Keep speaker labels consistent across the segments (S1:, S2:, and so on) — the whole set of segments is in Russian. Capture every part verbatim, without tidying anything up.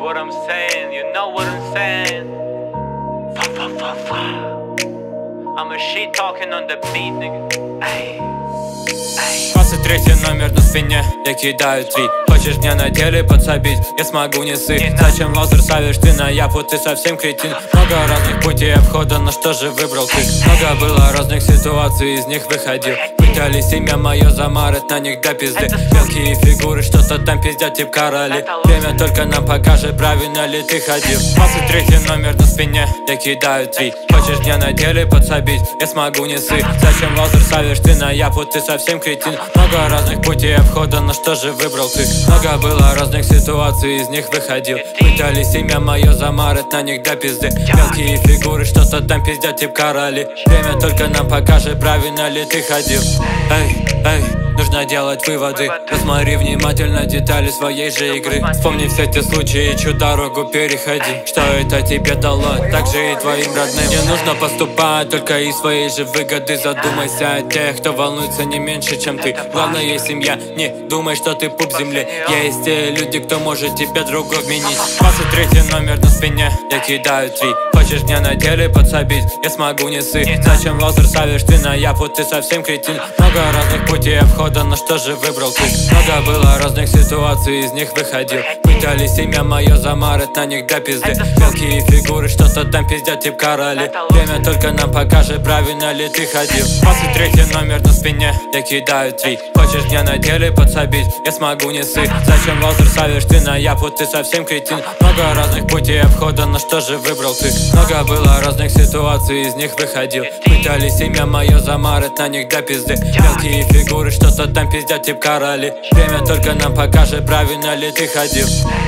S1: what I'm saying, you know what I'm saying. Fa fa fa fa. I'm a shit talking on the beat, nigga. Ay.
S2: двадцать третий номер на спине, я кидаю три. Хочешь мне на деле подсобить, я смогу, не ссы. Зачем лазер ставишь ты на япу, ты совсем кретин. Много разных путей обхода, но что же выбрал ты? Много было разных ситуаций, из них выходил. Пытались имя мое замарать, на них до пизды. Мелкие фигуры, что-то там пиздят, тип короли. Время только нам покажет, правильно ли ты ходил. двадцать третий номер на спине, я кидаю три. Хочешь мне на деле подсобить, я смогу, не ссы. Зачем лазер ставишь ты на япу, ты совсем кретин. Много разных путей обхода, но что же выбрал ты? Много было разных ситуаций, из них выходил. Пытались имя мое замарать, на них до пизды. Мелкие фигуры, что-то там пиздят, тип короли. Время только нам покажет, правильно ли ты ходил. Эй, эй, нужно делать выводы. Посмотри внимательно детали своей же игры. Вспомни все те случаи, чью дорогу переходи. Что это тебе дало, так же и твоим родным. Не нужно поступать только из своей же выгоды. Задумайся о тех, кто волнуется не меньше, чем ты. Главное есть семья, не думай, что ты пуп земли. Есть те люди, кто может тебе другу вменить. двадцать третий номер на спине, я кидаю три. Хочешь мне на деле подсобить, я смогу, не ссы. Зачем лазер ставишь ты на япу, ты совсем кретин. Много разных путей обхода, но что же выбрал ты? Много было разных ситуаций, из них выходил. Пытались имя мое замарать, на них до пизды. Мелкие фигуры, что-то там пиздят, тип короли. Время только нам покажет, правильно ли ты ходил. двадцать третий номер на спине, я кидаю три. Хочешь мне на деле подсобить, я смогу, не ссы. Зачем лазер ставишь ты на япу, ты совсем кретин. Много разных путей обхода, но что же выбрал ты? Много было разных ситуаций, из них выходил. Пытались имя мое замарать, на них до пизды. Мелкие фигуры, что-то там пиздят, тип короли. Время только нам покажет, правильно ли ты ходил.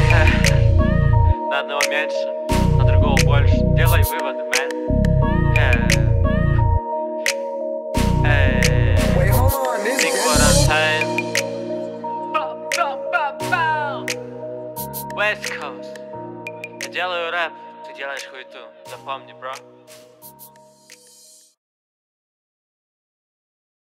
S1: На одного меньше, на другого больше. Делай выводы, мэн.
S3: Wait, hold on, this
S1: Think what I'm saying. West Coast. Я делаю рэп, ты делаешь хуету. Запомни, бро.